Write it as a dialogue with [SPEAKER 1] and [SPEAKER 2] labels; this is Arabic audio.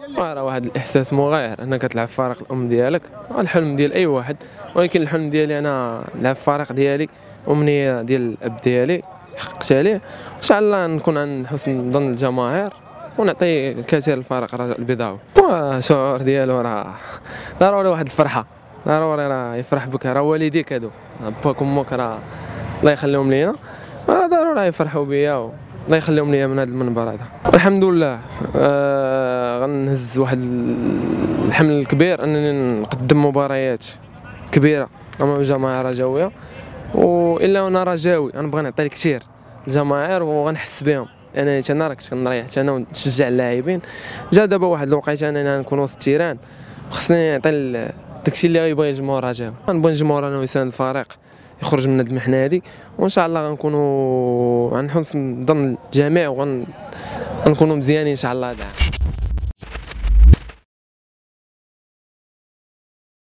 [SPEAKER 1] راه واحد الاحساس مغاير انك تلعب في فريق الام ديالك، الحلم ديال اي واحد، ولكن الحلم ديالي انا نلعب في الفريق ديالي، امنيه ديال الاب ديالي حققت عليه، ان شاء الله نكون عن حسن ظن الجماهير ونعطي الكثير للفريق الرجاء البيضاوي. والشعور ديالو راه ضروري واحد الفرحه، ضروري راه يفرح بك، راه والديك هادو باك وامك راه الله يخليهم لينا، راه ضروري يفرحوا بيا الله يخليهم ليا من هذا المنبر هذا. الحمد لله غنهز واحد الحمل الكبير انني نقدم مباريات كبيره امام الجماهير الرجاويه، والا انا رجاوي غنبغي نعطي الكثير للجماهير وغنحس بهم، انا راه كنت كنريح انا ونشجع اللاعبين. جا دابا واحد الوقيته انني نكون وسط التيران، خصني نعطي داكشي اللي غيبغي الجمهور الرجاوي، غنبغي الجمهور انا ويساند الفريق يخرج من هذه المحنه هذه، وان شاء الله غنكونوا عن حسن ظن الجميع وغنكونوا مزيانين ان شاء الله.